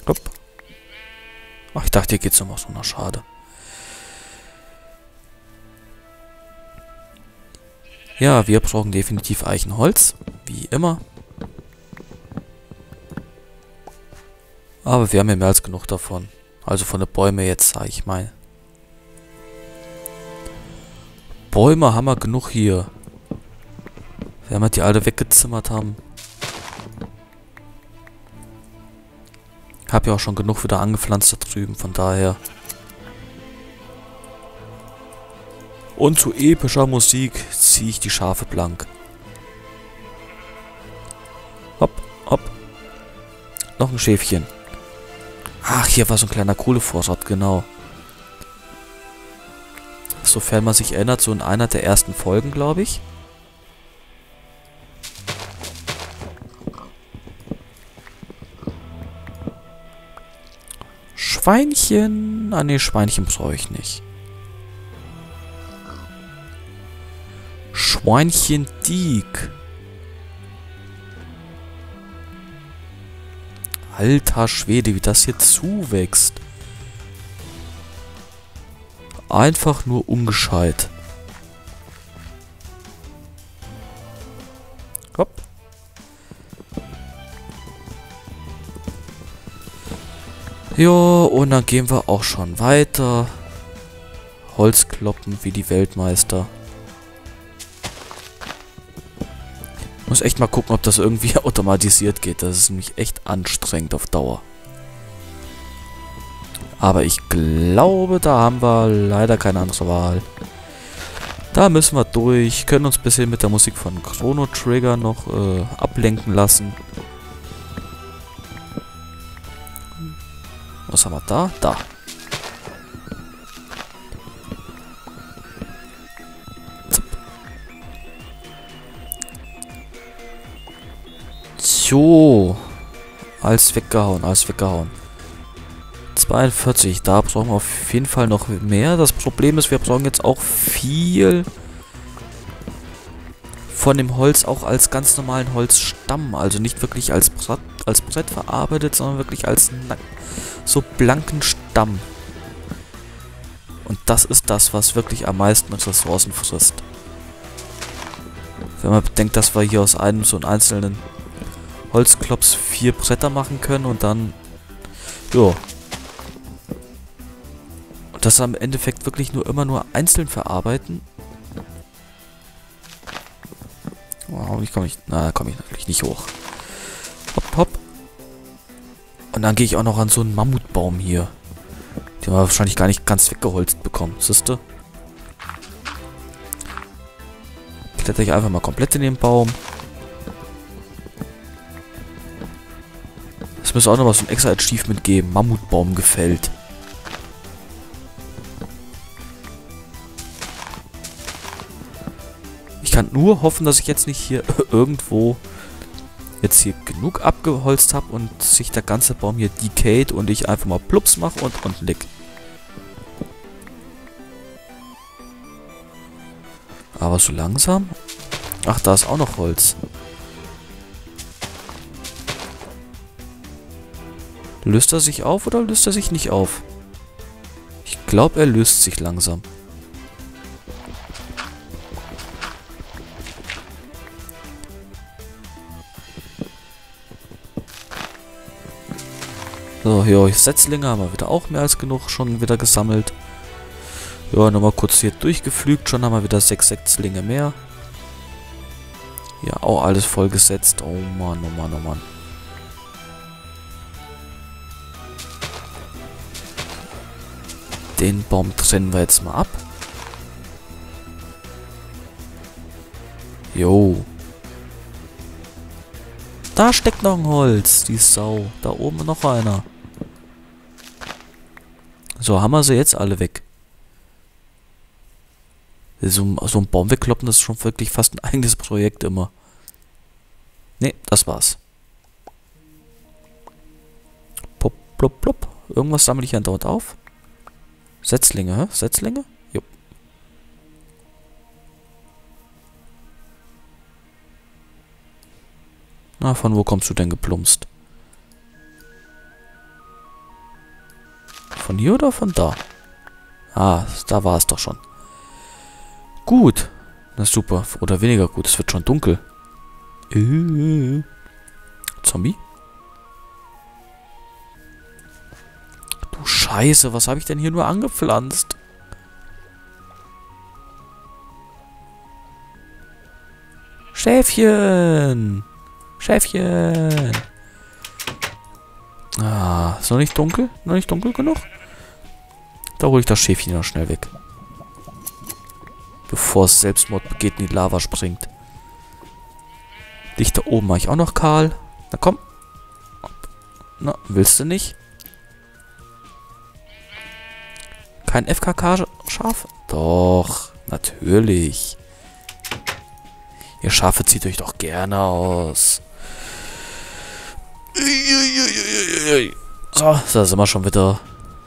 Hopp. Ach, ich dachte, hier geht's noch so. Na, schade. Ja, wir brauchen definitiv Eichenholz. Wie immer. Aber wir haben ja mehr als genug davon. Also von den Bäumen jetzt, sag ich mal. Bäume haben wir genug hier. Wenn wir die alle weggezimmert haben. Hab ja auch schon genug wieder angepflanzt da drüben, von daher. Und zu epischer Musik ziehe ich die Schafe blank. Hopp, hopp. Noch ein Schäfchen. Ach, hier war so ein kleiner Kohlevorrat, genau. Sofern man sich erinnert, so in einer der ersten Folgen, glaube ich. Schweinchen. Ah ne, Schweinchen brauche ich nicht. Schweinchen Diek. Alter Schwede, wie das hier zuwächst. Einfach nur ungescheit. Hopp. Jo, und dann gehen wir auch schon weiter. Holz kloppen wie die Weltmeister. Muss echt mal gucken, ob das irgendwie automatisiert geht. Das ist nämlich echt anstrengend auf Dauer. Aber ich glaube, da haben wir leider keine andere Wahl. Da müssen wir durch. Können uns ein bisschen mit der Musik von Chrono Trigger noch ablenken lassen. Was haben wir da? Da. So. Alles weggehauen, alles weggehauen. 42, da brauchen wir auf jeden Fall noch mehr. Das Problem ist, wir brauchen jetzt auch viel von dem Holz auch als ganz normalen Holzstamm. Also nicht wirklich als Brett verarbeitet, sondern wirklich als so blanken Stamm. Und das ist das, was wirklich am meisten Ressourcen frisst. Wenn man bedenkt, dass wir hier aus einem so einen einzelnen Holzklops 4 Bretter machen können und dann, jo. Und das am Endeffekt wirklich immer nur einzeln verarbeiten. Wow, wie komme ich? Na, da komme ich natürlich nicht hoch. Hopp, hopp. Und dann gehe ich auch noch an so einen Mammutbaum hier. Den wir wahrscheinlich gar nicht ganz weggeholzt bekommen. Siehste? Kletter ich einfach mal komplett in den Baum. Es müsste auch noch mal so ein extra Achievement geben. Mammutbaum gefällt. Ich kann nur hoffen, dass ich jetzt nicht hier irgendwo jetzt hier genug abgeholzt habe und sich der ganze Baum hier decayed und ich einfach mal plups mache und unten lieg. Aber so langsam. Ach, da ist auch noch Holz. Löst er sich auf oder löst er sich nicht auf? Ich glaube, er löst sich langsam. So, ja, Setzlinge haben wir wieder auch mehr als genug schon wieder gesammelt. Ja, nochmal kurz hier durchgepflügt. Schon haben wir wieder 6 Setzlinge mehr. Ja, auch alles vollgesetzt. Oh Mann, oh Mann, oh Mann. Den Baum trennen wir jetzt mal ab. Jo. Da steckt noch ein Holz, die Sau. Da oben noch einer. So, haben wir sie jetzt alle weg. So ein Baum wegkloppen, das ist schon wirklich fast ein eigenes Projekt immer. Ne, das war's. Pop, plop, plop. Irgendwas sammle ich andauernd auf. Setzlinge, hä? Setzlinge? Jo. Na, von wo kommst du denn geplumpst? Von hier oder von da? Ah, da war es doch schon. Gut. Na super. Oder weniger gut. Es wird schon dunkel. Zombie? Du Scheiße, was habe ich denn hier nur angepflanzt? Schäfchen! Schäfchen! Ah, ist noch nicht dunkel? Noch nicht dunkel genug? Da hole ich das Schäfchen noch schnell weg. Bevor es Selbstmord begeht und in die Lava springt. Dich da oben mache ich auch noch kahl. Na komm. Na, willst du nicht? Kein FKK-Schaf? Doch, natürlich. Ihr Schafe zieht euch doch gerne aus. So, da sind wir schon wieder.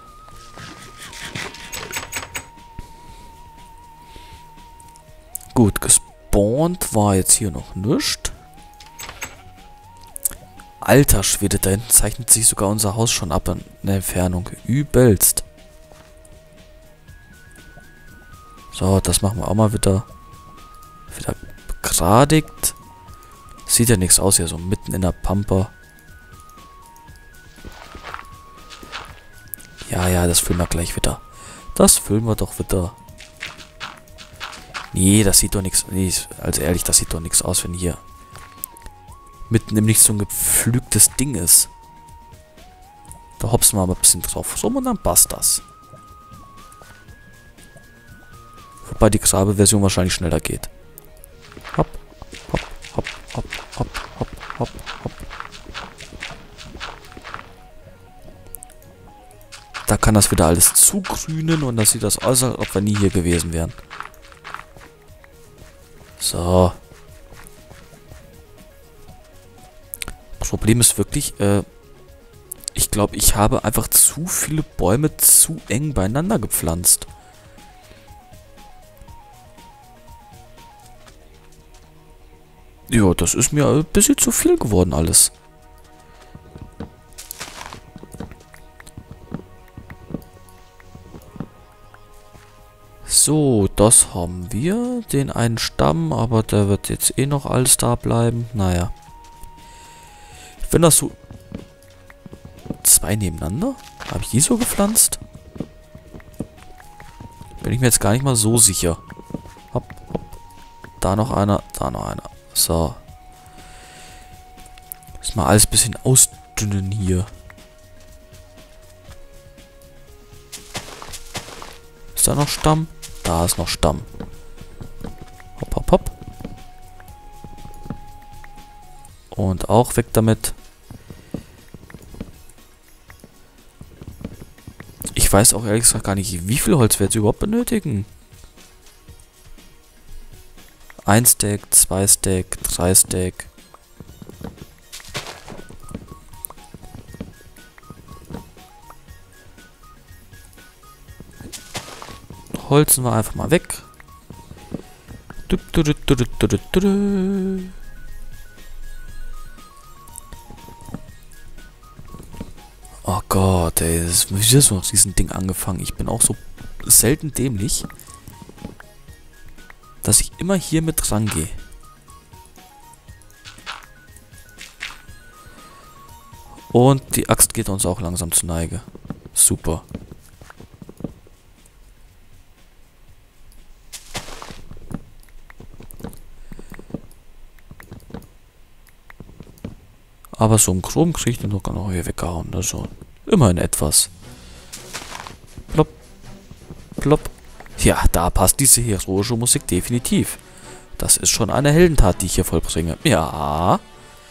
Gut, gespawnt war jetzt hier noch nichts. Alter Schwede, da hinten zeichnet sich sogar unser Haus schon ab in der Entfernung. Übelst. So, das machen wir auch mal wieder begradigt. Sieht ja nichts aus hier, so mitten in der Pampa. Ja, das füllen wir gleich wieder. Das füllen wir doch wieder. Nee, das sieht doch nichts. Nee, also ehrlich, das sieht doch nichts aus, wenn hier mitten im Nichts so ein gepflügtes Ding ist. Da hopsen wir mal ein bisschen drauf rum und dann passt das. Wobei die Grabe-Version wahrscheinlich schneller geht. Hopp, hopp, hopp, hopp, hopp, hopp, hopp, hopp. Da kann das wieder alles zugrünen und das sieht das aus, als ob wir nie hier gewesen wären. So. Problem ist wirklich, ich glaube, ich habe einfach zu viele Bäume zu eng beieinander gepflanzt. Ja, das ist mir ein bisschen zu viel geworden alles. So, das haben wir. Den einen Stamm, aber der wird jetzt eh noch alles da bleiben. Naja. Wenn das so... Zwei nebeneinander? Habe ich die so gepflanzt? Bin ich mir jetzt gar nicht mal so sicher. Hopp, hopp. Da noch einer, da noch einer. So. Muss mal alles ein bisschen ausdünnen hier. Ist da noch Stamm? Da ist noch Stamm. Hopp, hopp, hopp. Und auch weg damit. Ich weiß auch ehrlich gesagt gar nicht, wie viel Holz wir jetzt überhaupt benötigen. 1 Stack, 2 Stack, 3 Stack. Holzen wir einfach mal weg. Oh Gott, ey, das ist wieder so noch diesen Ding angefangen. Ich bin auch so selten dämlich, dass ich immer hier mit rangehe. Und die Axt geht uns auch langsam zur Neige. Super. Aber so im Groben kriege ich den doch gar noch hier weggehauen. Also immerhin etwas. Plopp. Plopp. Ja, da passt diese heroische Musik definitiv. Das ist schon eine Heldentat, die ich hier vollbringe. Ja.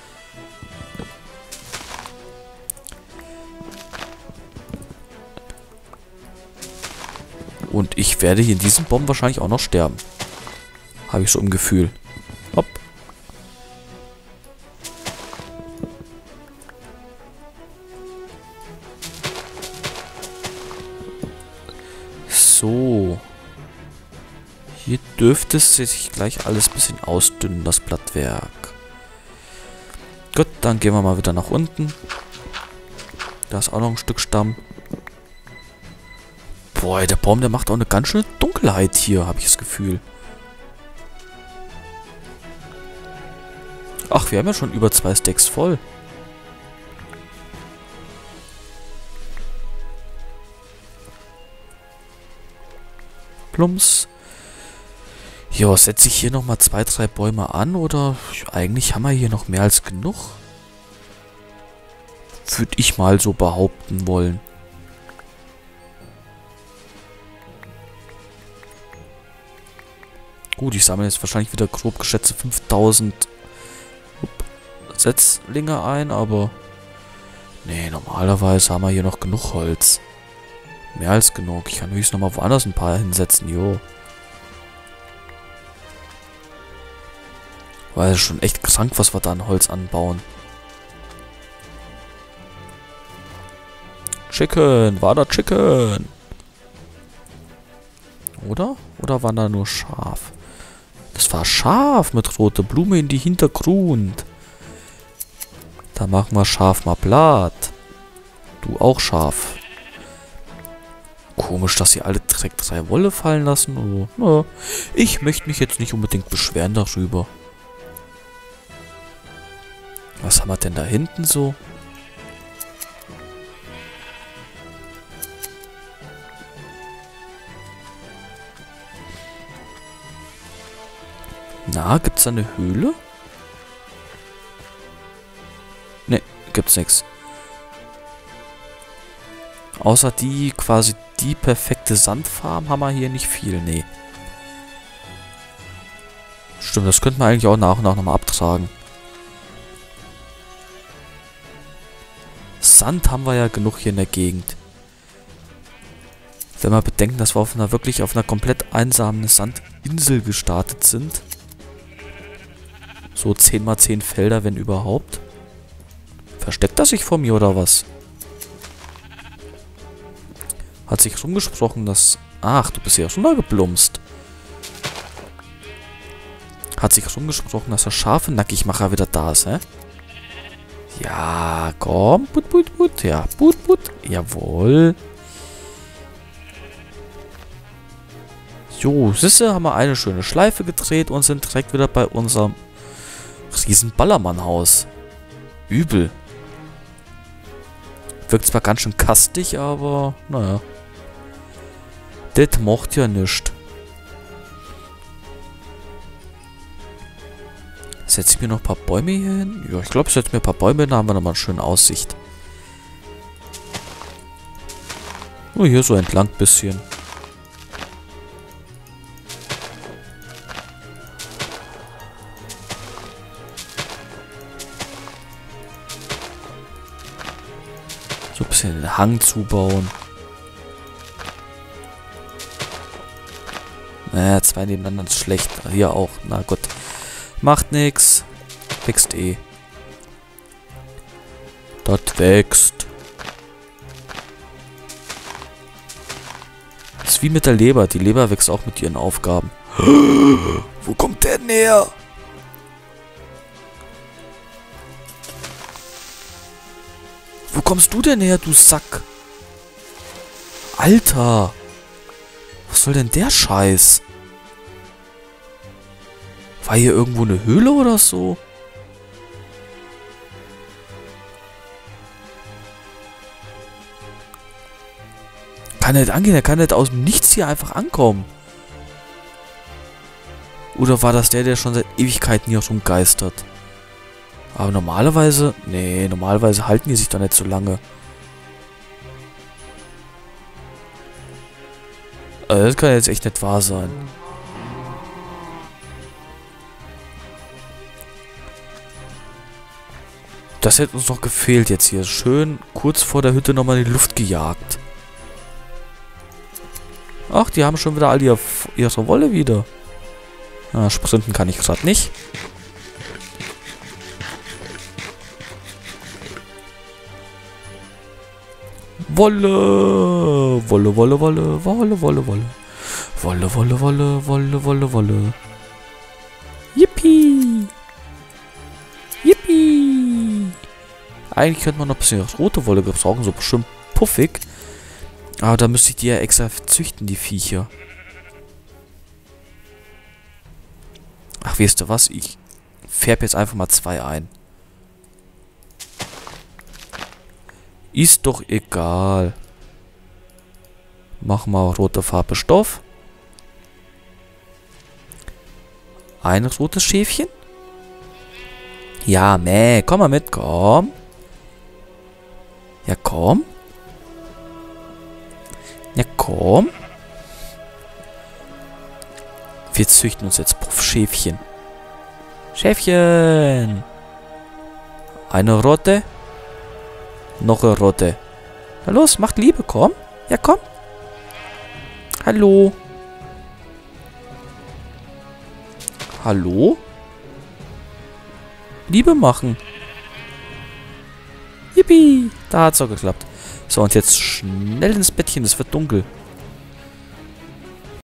Und ich werde hier in diesem Bomben wahrscheinlich auch noch sterben. Habe ich so im Gefühl. Hopp. So. Hier dürfte es sich gleich alles ein bisschen ausdünnen, das Blattwerk. Gut, dann gehen wir mal wieder nach unten. Da ist auch noch ein Stück Stamm. Boah, der Baum, der macht auch eine ganz schöne Dunkelheit hier, habe ich das Gefühl. Ach, wir haben ja schon über 2 Stacks voll. Plumps. Ja, setze ich hier nochmal 2, 3 Bäume an oder eigentlich haben wir hier noch mehr als genug? Würde ich mal so behaupten wollen. Gut, ich sammle jetzt wahrscheinlich wieder grob geschätzte 5000 Setzlinge ein, aber nee, normalerweise haben wir hier noch genug Holz. Mehr als genug. Ich kann höchstens nochmal woanders ein paar hinsetzen, jo. Weil es ist schon echt krank, was wir da an Holz anbauen. Chicken, war da Chicken? Oder? Oder war da nur Schaf? Das war Schaf mit roter Blume in die Hintergrund. Da machen wir Schaf mal platt. Du auch Schaf. Komisch, dass sie alle direkt 3 Wolle fallen lassen. Oh, ich möchte mich jetzt nicht unbedingt beschweren darüber. Was haben wir denn da hinten so? Na, gibt's da eine Höhle? Ne, gibt's nix. Außer die, quasi die perfekte Sandfarm haben wir hier nicht viel, nee. Stimmt, das könnten wir eigentlich auch nach und nach nochmal abtragen. Sand haben wir ja genug hier in der Gegend. Wenn wir bedenken, dass wir wirklich auf einer komplett einsamen Sandinsel gestartet sind. So 10x10 Felder, wenn überhaupt. Versteckt er sich vor mir oder was? Hat sich rumgesprochen, dass... Ach, du bist ja schon da geblumst. Hat sich rumgesprochen, dass der scharfe Nackigmacher wieder da ist, hä? Ja, komm. Put, put, put. Ja, put, put. Jawohl. Jo, siehste, haben wir eine schöne Schleife gedreht und sind direkt wieder bei unserem riesen Ballermann-Haus. Übel. Wirkt zwar ganz schön kastig, aber naja. Das macht ja nichts. Setze ich mir noch ein paar Bäume hier hin? Ja, ich glaube, ich setze mir ein paar Bäume hin, da haben wir nochmal eine schöne Aussicht. Nur hier so entlang ein bisschen. So ein bisschen den Hang zubauen. Naja, 2 nebeneinander ist schlecht. Hier auch. Na gut. Macht nix. Wächst eh. Das wächst. Das ist wie mit der Leber. Die Leber wächst auch mit ihren Aufgaben. Wo kommt der denn her? Wo kommst du denn her, du Sack? Alter. Was soll denn der Scheiß? War hier irgendwo eine Höhle oder so? Kann nicht angehen, er kann nicht aus dem Nichts hier einfach ankommen. Oder war das der schon seit Ewigkeiten hier rumgeistert? Aber normalerweise... Nee, normalerweise halten die sich doch nicht so lange. Also das kann jetzt echt nicht wahr sein. Das hätte uns noch gefehlt jetzt hier. Schön kurz vor der Hütte nochmal in die Luft gejagt. Ach, die haben schon wieder all ihre Wolle wieder. Ah, sprinten kann ich gerade nicht. Wolle! Wolle, Wolle, Wolle, Wolle, Wolle, Wolle. Wolle, Wolle, Wolle, Wolle, Wolle, Wolle. Yippie! Yippie! Eigentlich könnte man noch ein bisschen rote Wolle gebrauchen, so schön puffig. Aber da müsste ich die ja extra züchten, die Viecher. Ach, weißt du was? Ich färbe jetzt einfach mal 2 ein. Ist doch egal. Mach mal rote Farbe Stoff. Ein rotes Schäfchen. Ja, meh, komm mal mit, komm. Ja, komm. Ja, komm. Wir züchten uns jetzt Puffschäfchen. Schäfchen. Eine rote. Noch eine rote. Na los, macht Liebe, komm. Ja, komm. Hallo. Hallo? Liebe machen. Yippie. Da hat's auch geklappt. So, und jetzt schnell ins Bettchen, es wird dunkel.